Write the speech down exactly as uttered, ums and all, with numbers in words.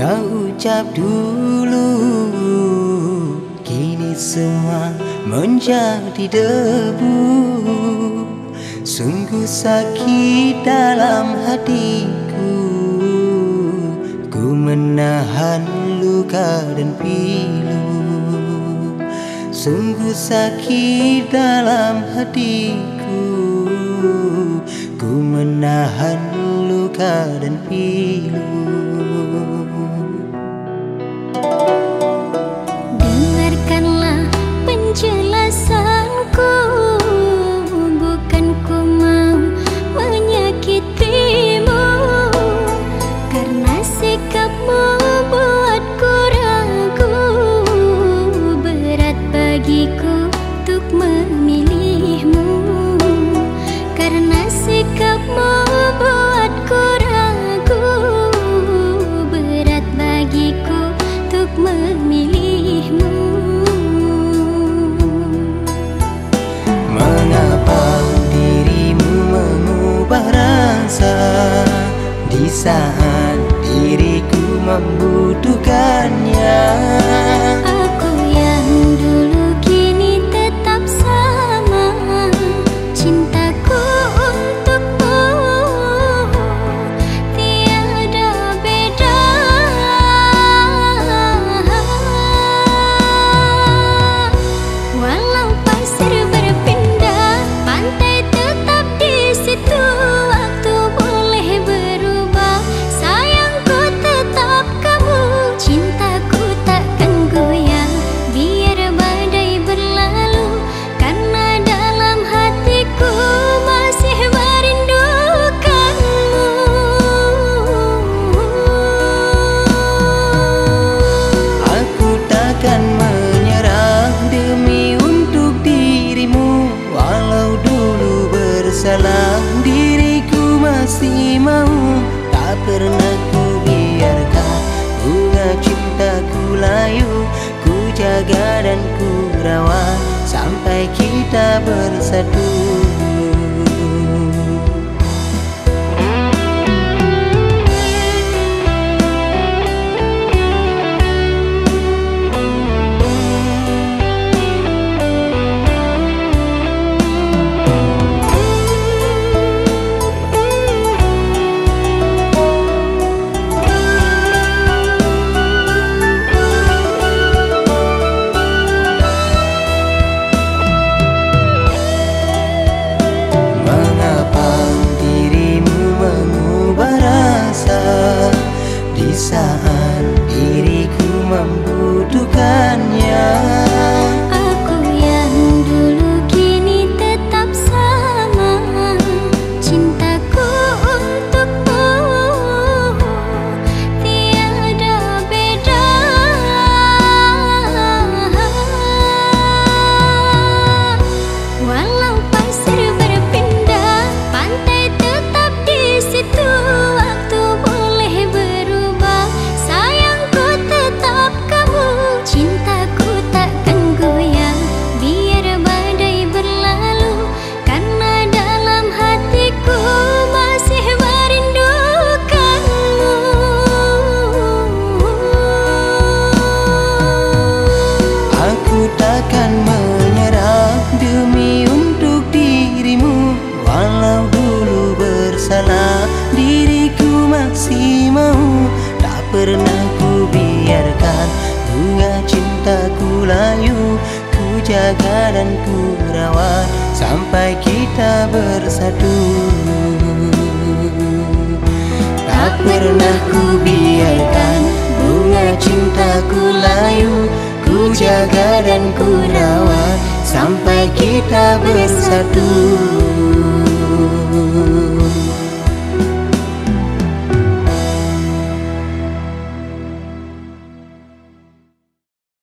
Kau ucap dulu, kini semua menjadi debu. Sungguh sakit dalam hatiku, ku menahan luka dan pilu. Sungguh sakit dalam hatiku, ku menahan luka dan pilu. Dengarkanlah penjelasanku, bukan ku mau menyakitimu, karena sikapmu buatku ragu. Berat bagiku untuk memilihmu, karena sikapmu buatku ragu. Berat bagiku untuk memilihmu. Mengapa dirimu mengubah rasa di saat diriku membutuhkannya? Aku yang dulu kini tetap sama, cintaku untukmu tiada beda. Walau pasir berpindah, pantai tetap di situ. Waktu boleh berubah, sayangku tetap kamu. Cintaku takkan goyah biar badai berlalu, karena dalam hatiku masih merindukanmu. Aku takkan menyerah demi untuk dirimu. Walau dulu bersalah, diriku masih mau. Tak pernah ku biarkan bunga cintaku layu. Ku jaga dan ku rawat sampai kita bersatu. Di saat diriku membutuhkannya. Aku yang dulu kini tetap sama, cintaku untukmu tiada beda. Walau pasir berpindah, pantai tetap di situ. Waktu boleh berubah, sayangku tetap kamu. Cintaku takkan goyah biar badai berlalu, karena dalam hatiku masih merindukanmu. Aku takkan menyerah demi untuk dirimu. Walau dulu bersalah, diriku masih mau. Tak pernah ku biarkan bunga cintaku layu. Ku jaga dan ku rawat sampai kita bersatu. Tak pernah ku biarkan bunga cintaku layu. Ku jaga dan ku rawat sampai kita bersatu.